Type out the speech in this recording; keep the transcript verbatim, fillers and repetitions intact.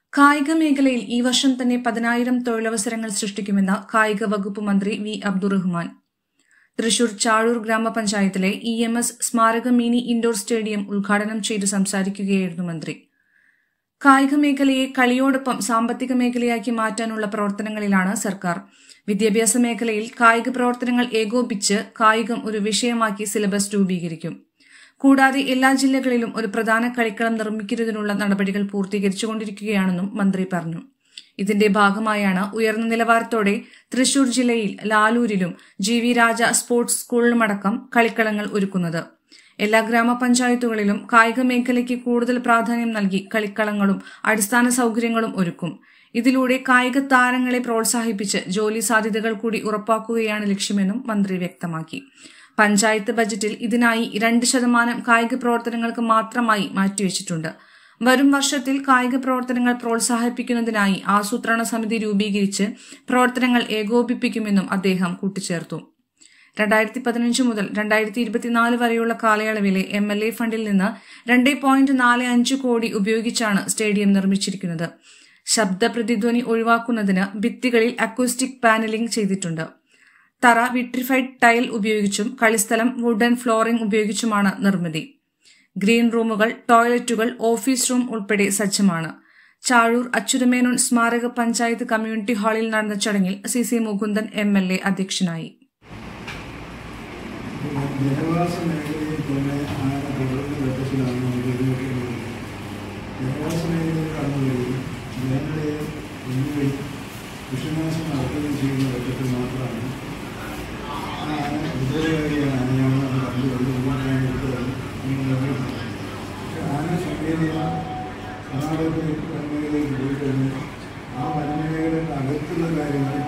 കായിക മേഖലയിൽ ഈ വർഷം തന്നെ പതിനായിരം തൊഴിലവസരങ്ങൾ സൃഷ്ടിക്കുമെന്ന് കായിക വകുപ്പ് മന്ത്രി വി അബ്ദുറഹ്മാൻ. തൃശൂർ ചാഴൂർ ഗ്രാമപഞ്ചായത്തിലെ ഇ എം എസ് സ്മാരക മിനി ഇൻഡോർ സ്റ്റേഡിയം ഉദ്ഘാടനം ചെയ്ത് സംസാരിക്കുകയായിരുന്നു മന്ത്രി. കായിക മേഖലയെ കളിയോടൊപ്പം സാമ്പത്തിക മേഖലയാക്കി മാറ്റാനുള്ള പ്രവർത്തനങ്ങളിലാണ് സർക്കാർ. വിദ്യാഭ്യാസ മേഖലയിൽ കായിക പ്രവർത്തനങ്ങൾ ഏകോപിപ്പിച്ച് കായികം ഒരു വിഷയമാക്കി സിലബസ് രൂപീകരിക്കും. കൂടാതെ എല്ലാ ജില്ലകളിലും ഒരു പ്രധാന കളിക്കളം നിർമ്മിക്കുന്നതിനുള്ള നടപടികൾ പൂർത്തീകരിച്ചുകൊണ്ടിരിക്കുകയാണെന്നും മന്ത്രി പറഞ്ഞു. ഇതിന്റെ ഭാഗമായാണ് ഉയർന്ന നിലവാരത്തോടെ തൃശൂർ ജില്ലയിൽ ലാലൂരിലും ജി വി രാജ സ്പോർട്സ് സ്കൂളിലുമടക്കം കളിക്കളങ്ങൾ ഒരുക്കുന്നത്. എല്ലാ ഗ്രാമപഞ്ചായത്തുകളിലും കായിക മേഖലയ്ക്ക് കൂടുതൽ പ്രാധാന്യം നൽകി കളിക്കളങ്ങളും അടിസ്ഥാന സൌകര്യങ്ങളും ഒരുക്കും. ഇതിലൂടെ കായിക താരങ്ങളെ പ്രോത്സാഹിപ്പിച്ച് ജോലി സാധ്യതകൾ കൂടി ഉറപ്പാക്കുകയാണ് ലക്ഷ്യമെന്നും മന്ത്രി വ്യക്തമാക്കി. പഞ്ചായത്ത് ബജറ്റിൽ ഇതിനായി രണ്ട് ശതമാനം കായിക പ്രവർത്തനങ്ങൾക്ക് മാത്രമായി മാറ്റിവെച്ചിട്ടുണ്ട്. വരും വർഷത്തിൽ കായിക പ്രവർത്തനങ്ങൾ പ്രോത്സാഹിപ്പിക്കുന്നതിനായി ആസൂത്രണ സമിതി രൂപീകരിച്ച് പ്രവർത്തനങ്ങൾ ഏകോപിപ്പിക്കുമെന്നും അദ്ദേഹം കൂട്ടിച്ചേർത്തു. രണ്ടായിരത്തി പതിനഞ്ച് മുതൽ രണ്ടായിരത്തി ഇരുപത്തിനാല് വരെയുള്ള കാലയളവിലെ എം എൽ എ ഫണ്ടിൽ നിന്ന് രണ്ട് പോയിന്റ് നാല് അഞ്ച് കോടി ഉപയോഗിച്ചാണ് സ്റ്റേഡിയം നിർമ്മിച്ചിരിക്കുന്നത്. ശബ്ദ പ്രതിധ്വനി ഒഴിവാക്കുന്നതിന് ഭിത്തികളിൽ അക്കൂസ്റ്റിക് പാനലിംഗ് ചെയ്തിട്ടുണ്ട്. തറ വിട്രിഫൈഡ് ടൈൽ ഉപയോഗിച്ചും കളിസ്ഥലം വുഡൻ ഫ്ലോറിംഗ് ഉപയോഗിച്ചുമാണ് നിർമ്മിതി. ഗ്രീൻ റൂമുകൾ, ടോയ്ലറ്റുകൾ, ഓഫീസ് റൂം ഉൾപ്പെടെ സജ്ജമാണ്. ചാഴൂർ അച്യുതമേനോൻ സ്മാരക പഞ്ചായത്ത് കമ്മ്യൂണിറ്റി ഹാളിൽ നടന്ന ചടങ്ങിൽ C C Mukundan M L A അധ്യക്ഷനായി. ജനവാസ മേഖലയിൽ തന്നെ ജനവാസ മേഖലയിൽ കടന്നു വരികയും ജനങ്ങളെ ഒന്നുകിൽ കൃഷിനാശം നടത്തുകയും ചെയ്യുന്ന ഘട്ടത്തിൽ മാത്രമാണ് ആ ആന വിദൂരകാരിയാണ് ആനയാണ് അത് കണ്ടുകൊണ്ട് ഉപയോഗിക്കാനെടുത്തത് നമ്മൾ നിർമ്മിക്കുന്നത്. പക്ഷെ ആന സങ്കേതിക കർണാടകത്തിൽ വനമേഖലയിൽ പോയി കഴിഞ്ഞാൽ ആ വനമേഖലയുടെ അകത്തുള്ള കാര്യങ്ങൾ